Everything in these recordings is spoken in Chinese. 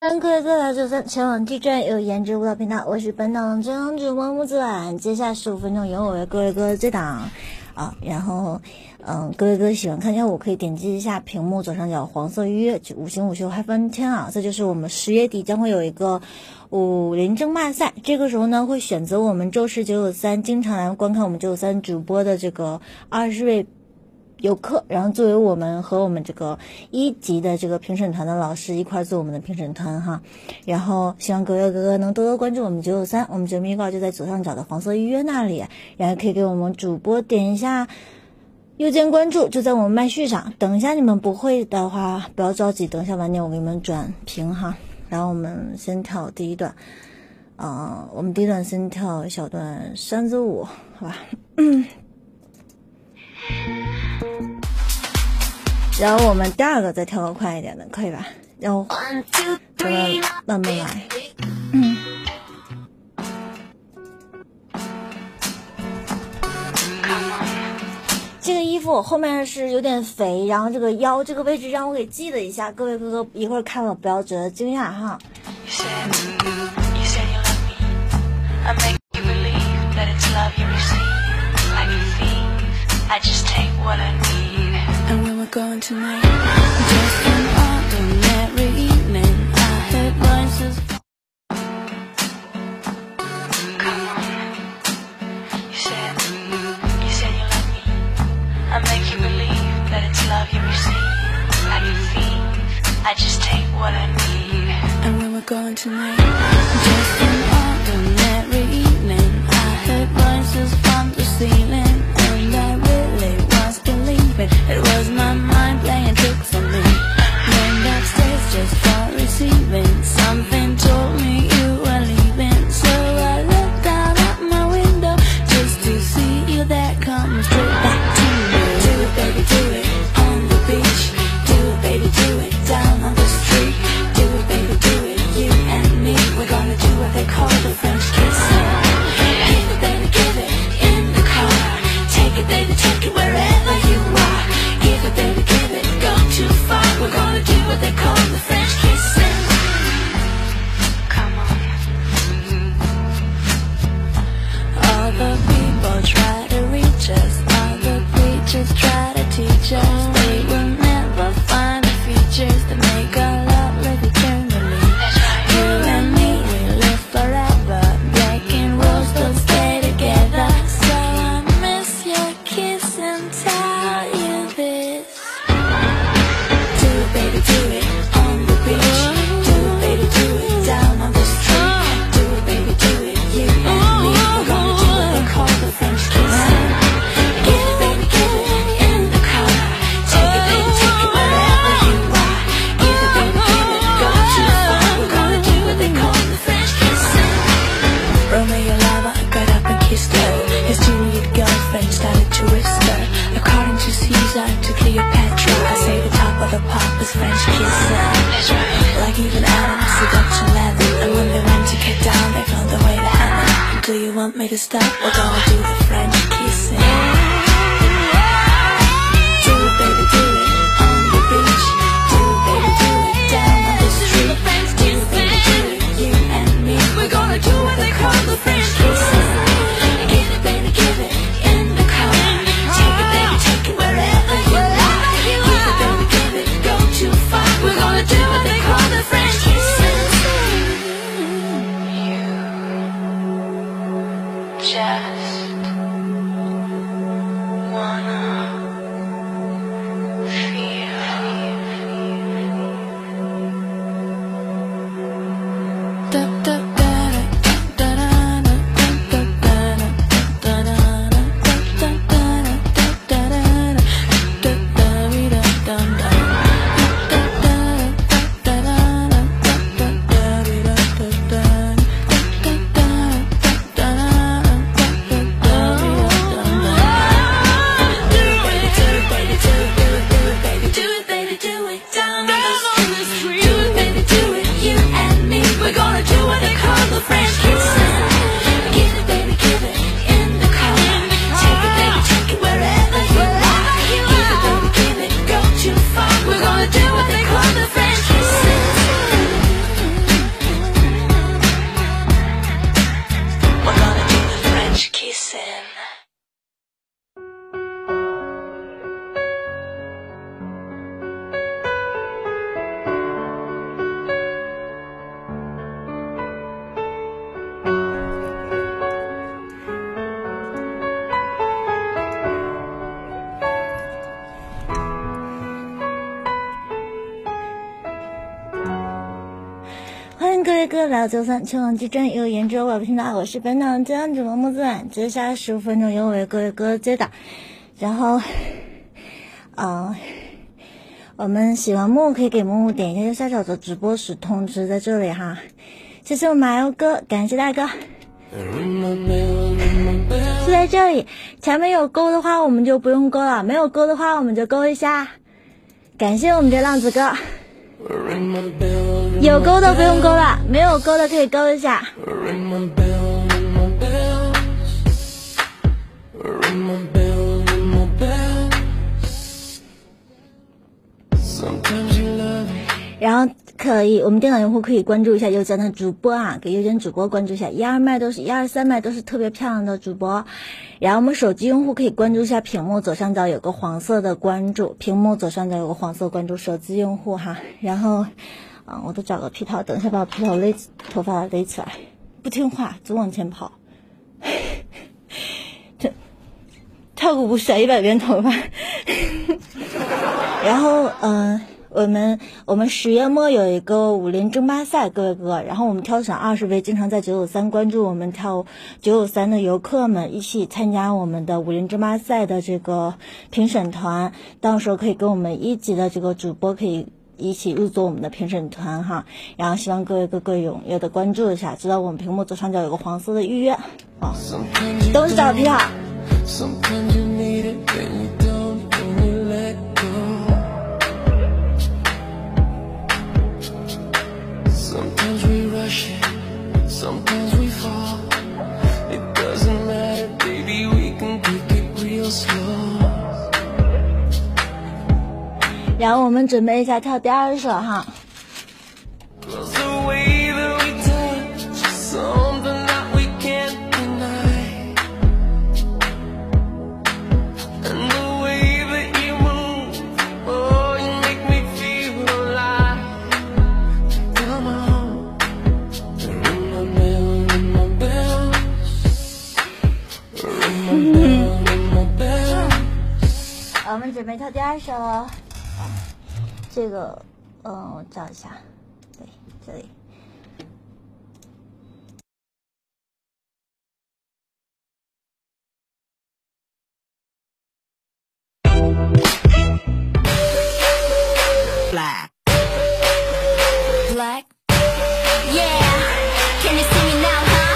欢迎各位来到前往地站有颜值舞蹈频道，我是本档真阳主播木子婉。接下来15分钟由我为各位哥这档然后各位哥喜欢看跳舞可以点击一下屏幕左上角黄色预约5星5秀嗨翻天啊！这就是我们10月底将会有一个武林争霸赛，这个时候呢会选择我们周氏993经常来观看我们993主播的这个20位游客，然后作为我们和我们这个1级的这个评审团的老师一块做我们的评审团哈，然后希望各位哥哥能多多关注我们993，我们节目预告就在左上角的黄色预约那里，然后可以给我们主播点一下右键关注，就在我们麦序上。等一下你们不会的话不要着急，等一下晚点我给你们转评哈。然后我们先跳第一段，我们第一段先跳一小段山子舞，好吧？然后我们第二个再跳个快一点的，可以吧？然后咱们慢慢来。这个衣服我后面是有点肥，然后这个腰这个位置让我给记了一下，各位哥哥一会儿看了不要觉得惊讶哈。 Going tonight, just an ordinary evening. I heard voices. Come on, you said you love me. I make you believe that it's love you receive. Like a thief, I just take what I need. And when we're going tonight, just an ordinary evening. I heard voices from the ceiling, and I really was believing it was my mind playing tricks on me. Went upstairs just for receiving. Something told me you were leaving, so I looked out at my window just to see you there coming straight back to me. Do it, baby, do it on the beach. Do it, baby, do it down on the street. Do it, baby, do it, you and me. We're gonna do what they call the French kiss. Give it, baby, give it in the car. Take it, baby, take it wherever you are. Give it, baby, give it, go too far. We're gonna do what they call the French kissing. Come on. All the people try to reach us, all the preachers try to teach us. They will never find the features that make our love live eternally. You and me, we live forever. Breaking rules don't stay together. So I miss your kiss and tell you this. Do it, baby, do it on the beach. Do it, baby, do it down on the street. Do it, baby, do it, you and me. We're gonna do what they call the French kissing. Give it, baby, give it in the car. Take it, baby, take it wherever you are. Give it, baby, give it, go too far. We're gonna do what they call the French kissing. Romeo lover got up and kissed her. His Juliet girlfriend started to whisper. According to Caesar to Cleopatra, I say the top of the pop is French kissing. Like even Adam's seduction leather. And when they went to get down, they found the way to heaven. Do you want me to stop? We're gonna do the French kissing. Do it, baby, do it on the beach. Do it, baby, do it down on the street. Do it, baby, do it, you and me. We're gonna do what they call the French kissing. Give it, baby, give it in the car. Take it, baby, take it wherever you are. Give it, baby, give it, go too far. We're gonna do what they call the French kissing. You just wanna we're gonna do what they call 迎各位哥来到93全网之争有颜值我频道，我是本档这样主播木子晚，接下来15分钟由我各位哥接档。然后我们喜欢木可以给木点一下右下角的直播时通知在这里哈，谢谢我马油哥，感谢大哥。是在这里，前面有勾的话我们就不用勾了，没有勾的话我们就勾一下。感谢我们这浪子哥，有勾的不用勾了，没有勾的可以勾一下。然后可以，我们电脑用户可以关注一下右键的主播啊，给右键主播关注一下，1、2、3麦都是特别漂亮的主播。然后我们手机用户可以关注一下屏幕左上角有个黄色的关注，屏幕左上角有个黄色关注，手机用户哈。然后我都找个皮套，等一下把我皮套头发勒起来，不听话总往前跑，这跳个舞甩100遍头发。然后我们10月末有一个武林争霸赛，各位哥，然后我们挑选20位经常在993关注我们跳993的游客们一起参加我们的武林争霸赛的这个评审团，到时候可以跟我们1级的这个主播可以一起入座我们的评审团哈。然后希望各位哥哥踊跃的关注一下，知道我们屏幕左上角有个黄色的预约都是找皮套。 Sometimes we rush it, sometimes we fall. It doesn't matter, baby, we can take it real slow. 然后我们准备一下跳第2首哈。 Cause the way that we touch is something that we can't deny. And the way that you move, oh, you make me feel alive. Come on, ring my bell, ring my bell. Ring my bell, ring my bell. 我们准备跳第2首哦。这个我找一下，对，这里。 Black. Black. Yeah. Can you see me now, huh?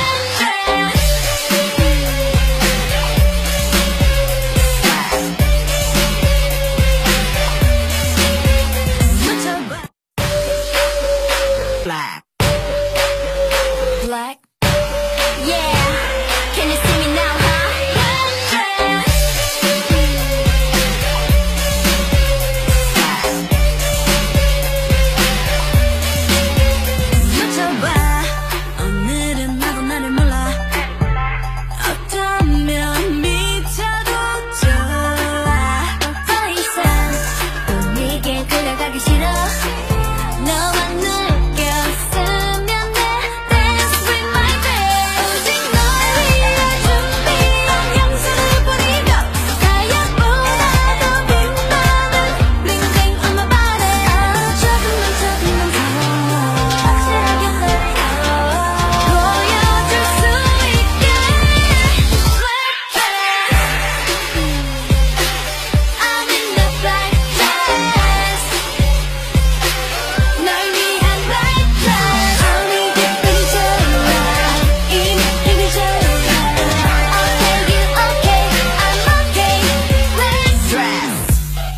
Black. Black. Yeah. Can you see me now, huh? 오늘은 나도 나를 몰라 어쩌면 미쳐도 좋아 더 이상 분위기에 끌려가기 싫어 너만 느꼈으면 돼 Dance with my babe 오직 널 위해 준비한 향수를 뿌리며 가야보다 더 빛나는 Bling bling on my body 조금만 더 확실하게 보여줄 수 있게 I'm in the black dress 널 위한 black dress 어디 기분이 좋아 이미 좋아 I'll tell you okay I'm okay Let's dress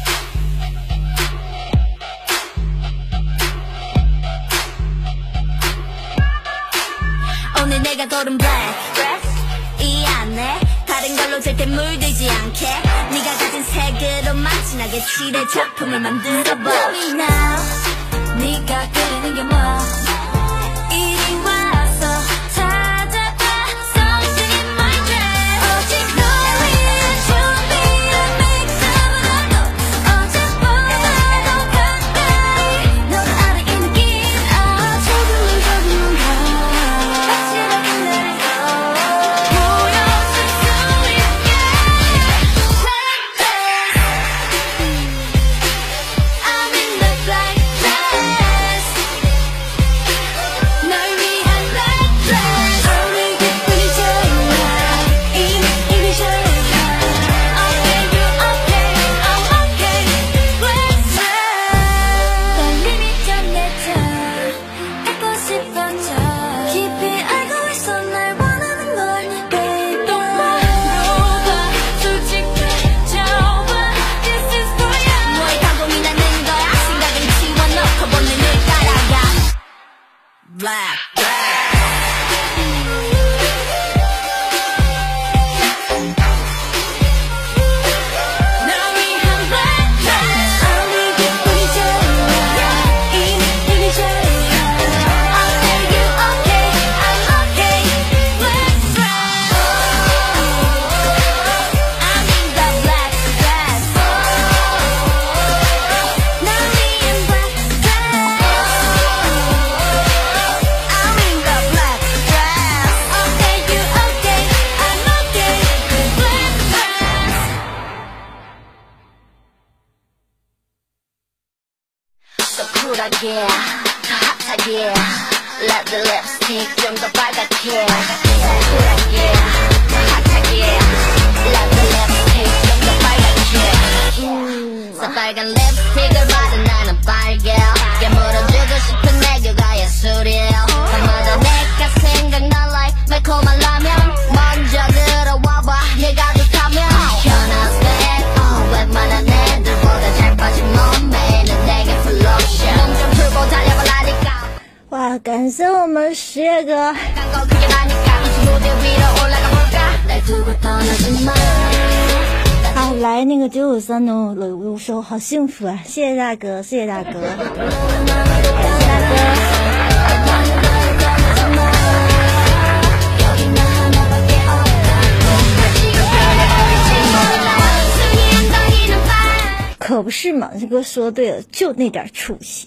오늘 내가 고른 black dress 이 안에 다른 걸로 절대 물들지 않게 네가 가진 색으로만 진하게 칠해 작품을 만들어봐 Tell me now 네가 그리는 게 뭐야 이리 와서 찾아봐 Something in my dress 오직 널 위해 준비한 메이크업보다 어제보다 더 가까이 널 알아 이 느낌 조금만 더 확실하게 나를 보여줄 수 있게 Black dress I'm in the black dress black. 쿨하게 더 핫하게 Let the lipstick 좀 더 빨갛게 쿨하게 더 핫하게 Let the lipstick 좀 더 빨갛게 새빨간 립스틱을 바른 나는 빨개 깨물어주고 싶은 내 교가 예술이야 밤마다 내가 생각나 like 매콤한 라면 먼저 들어와봐 얘가 좋다면 현아스백 웬만한 애들보다 잘 빠진 몸매는 내게 플로션 몸 좀 풀고 달려보라니까 哇，感谢我们实业哥。 거 그게 나니까 무대 위로 올라가 볼까 날 두고 떠나지 마 好，来那个953的礼物收，好幸福啊！谢谢大哥，谢谢大哥，感谢大哥。 可不是嘛，这哥说对了，就那点出息。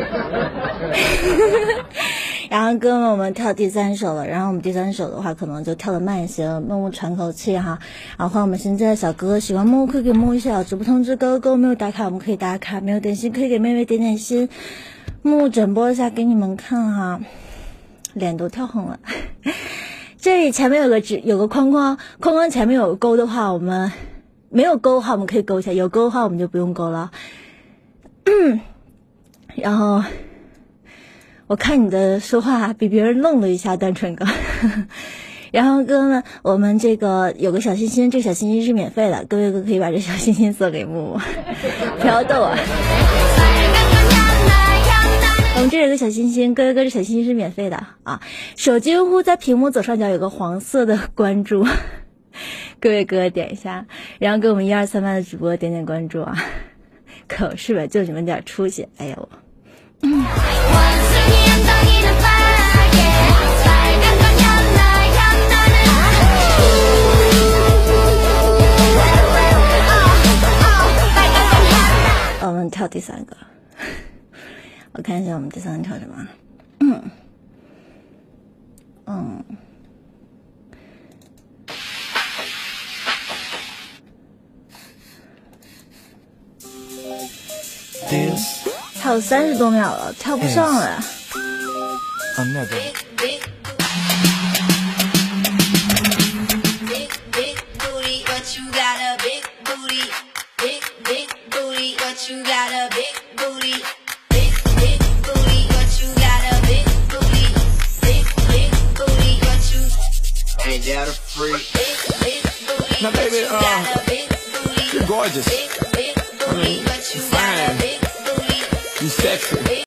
然后哥们，我们跳第3首了。然后我们第3首的话，可能就跳得慢一些，默默喘口气哈。然后我们现在的小哥哥喜欢默默可以给默默一下直播通知，哥哥没有打卡我们可以打卡，没有点心可以给妹妹点点心。默默转播一下给你们看哈，脸都跳红了。这里前面有个框框，框框前面有个勾的话，我们。 没有勾的话，我们可以勾一下；有勾的话，我们就不用勾了。然后我看你的说话比别人愣了一下，单纯哥。然后哥们，我们这个有个小心心，这个小心心是免费的，各位哥可以把这小心心送给木木，不要逗啊！我们这有个小心心，各位哥这小心心是免费的啊！手机用户在屏幕左上角有个黄色的关注。 各位哥点一下，然后给我们123班的主播点点关注啊！可是吧，就你们点出息，哎呦！我们跳第3个，我看一下我们第3个跳什么。跳30多秒了，跳不上了。 Now, baby, you're gorgeous. I mean, you're fine. You're sexy.